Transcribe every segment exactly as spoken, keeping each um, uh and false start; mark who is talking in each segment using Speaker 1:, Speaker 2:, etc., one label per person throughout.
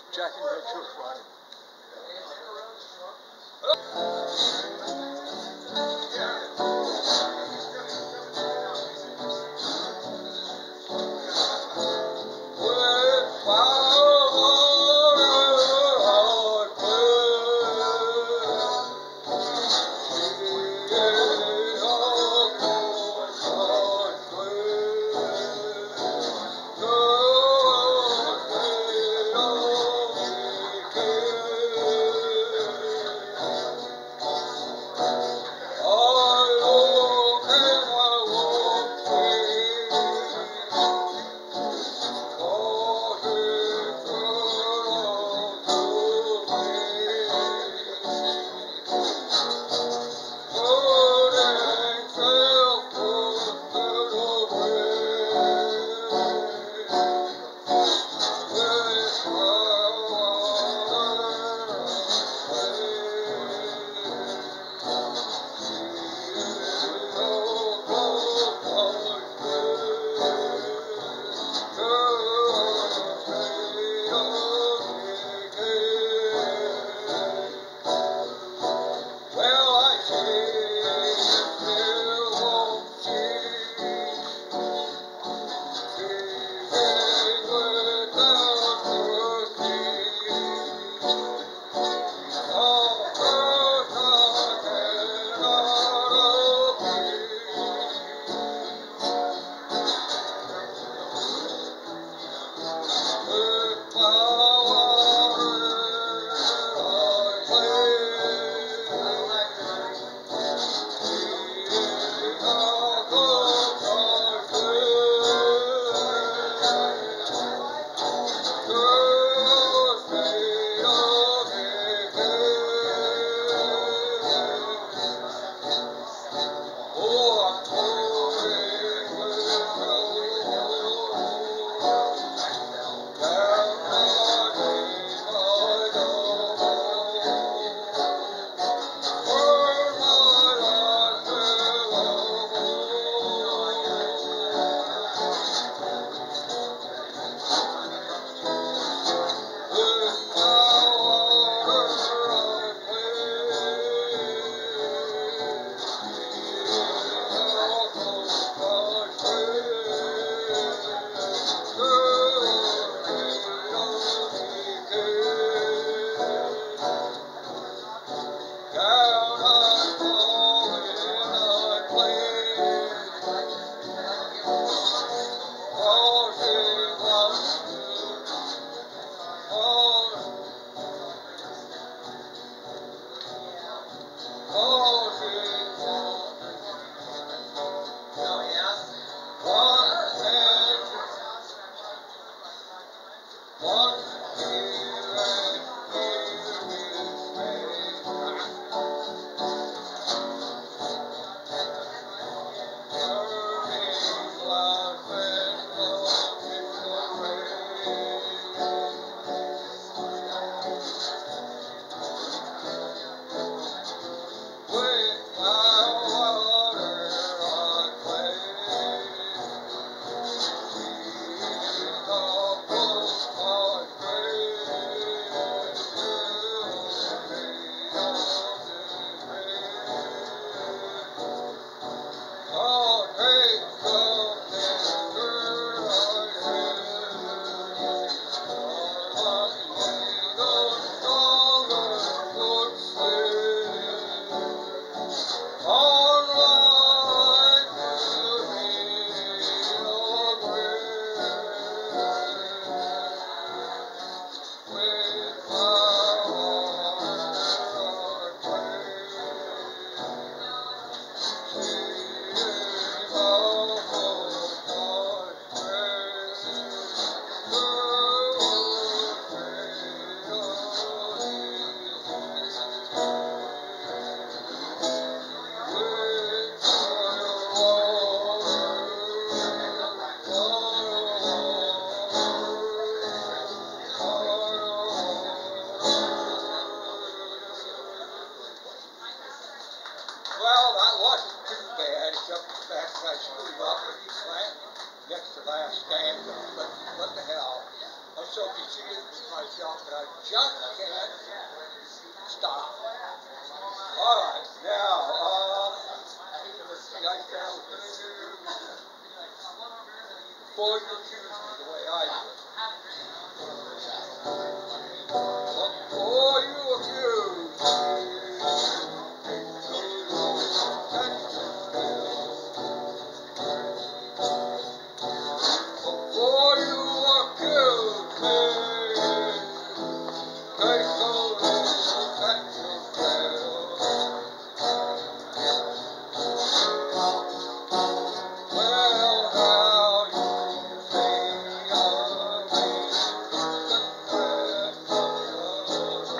Speaker 1: Jackie makes her fly. so conceited with myself that I just can't stop. All right, now, uh, see, I found before you accuse me the way I do it. Before you accuse Before you accuse me, take a look at yourself. Well, now you say of me the rest of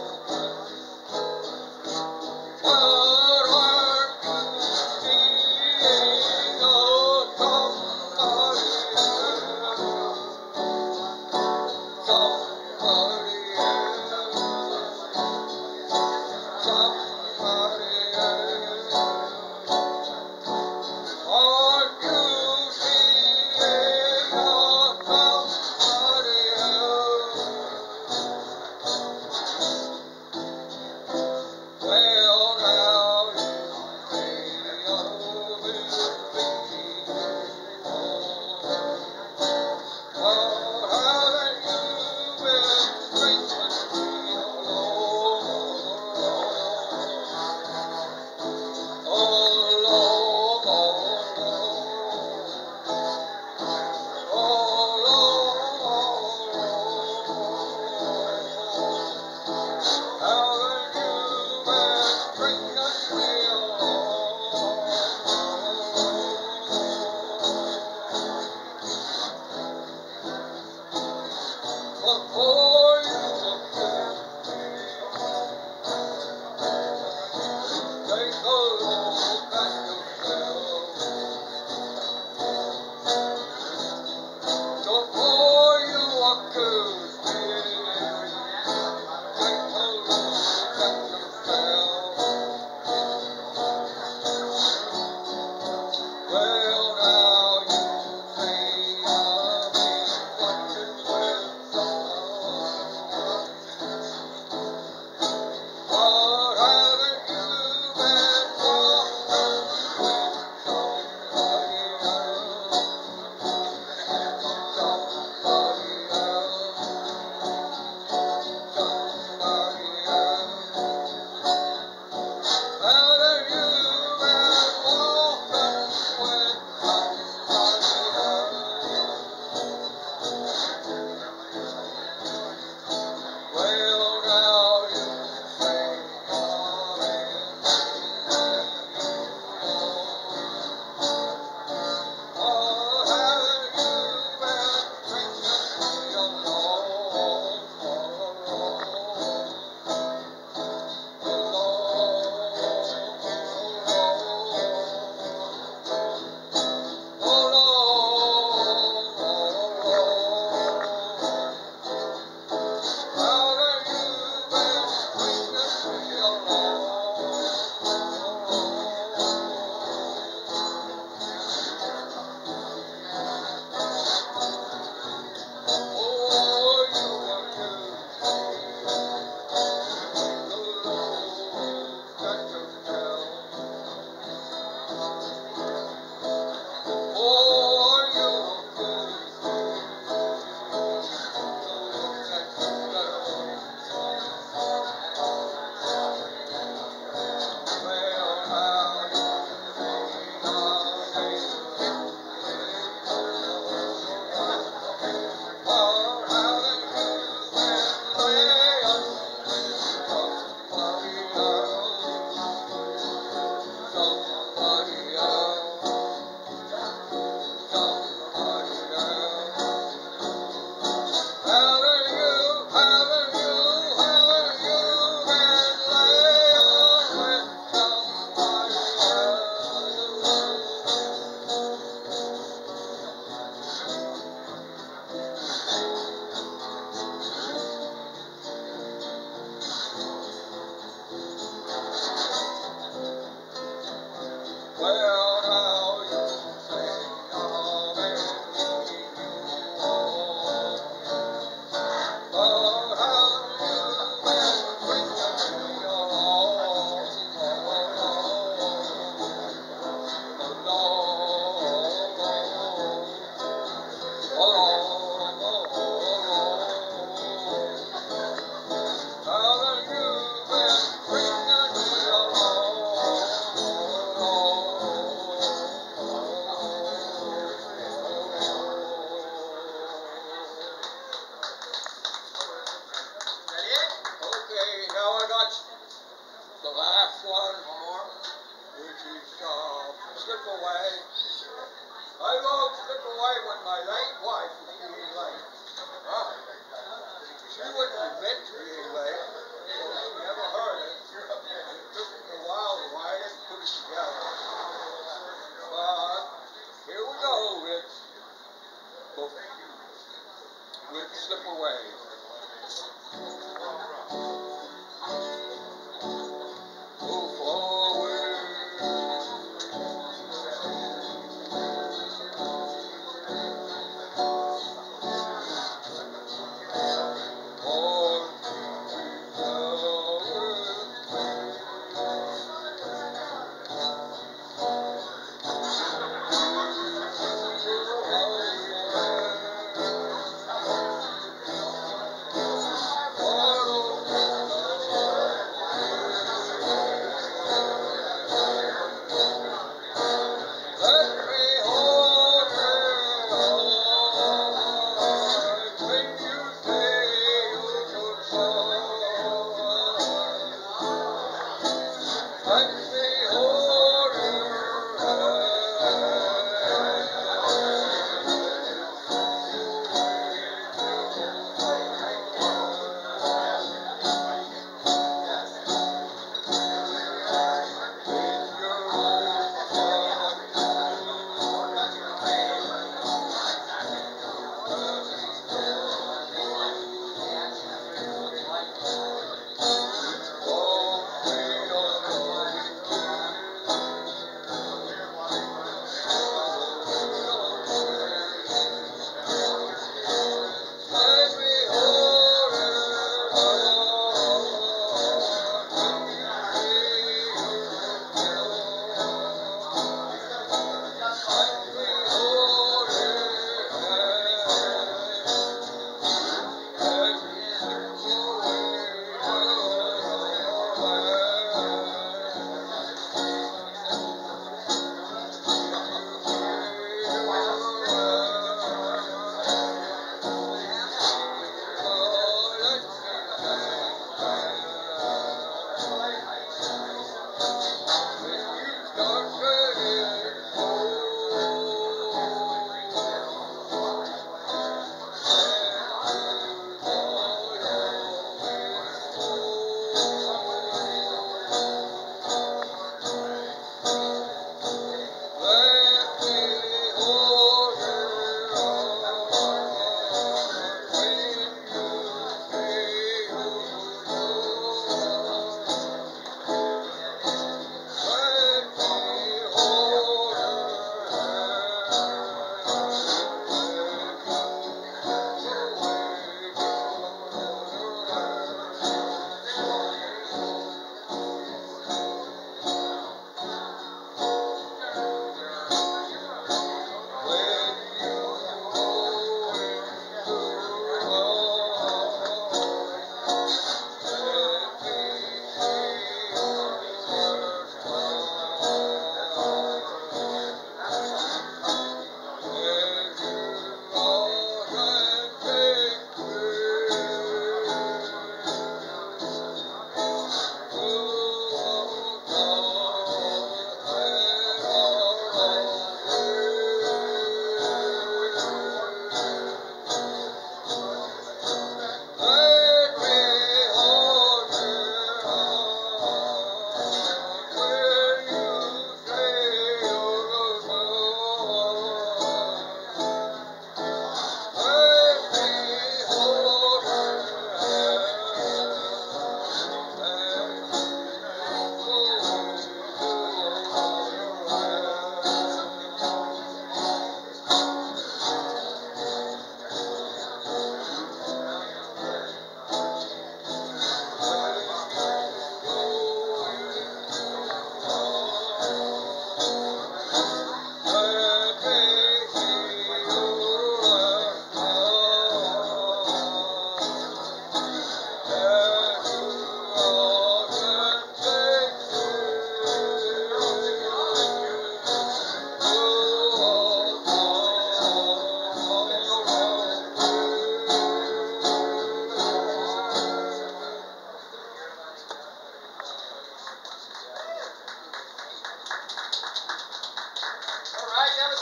Speaker 1: What are you seeing of somebody else? Somebody else, somebody else. Are you seeing of somebody else? Well, now you say of me What haven't you been drinking me alone, alone, alone, Haven't you been drinking me alone? Before you accuse me, take a look at yourself. Before you accuse me, take a look at yourself. Well, now you say of me watching with someone. What haven't you been talking with somebody else? Somebody else, somebody else. Haven't you been walking with somebody else? Well, now you say of What haven't you been drinking me alone, Haven't you been drinking me alone? Before you accuse me, take a look at yourself. Before you accuse me, take a look at yourself. Well, now you say of me, what haven't you been laying with somebody else? Somebody else, somebody else. Haven't you, haven't you, haven't you been laying with somebody else? Well, now you say of me, slip away. I won't slip away when my late wife is being late. Huh? She wouldn't admit to being late, so she never heard it. And it took me a while to write it and put it together. But here we go with, with Slip Away. Move forward. Or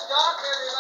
Speaker 1: stop, everybody.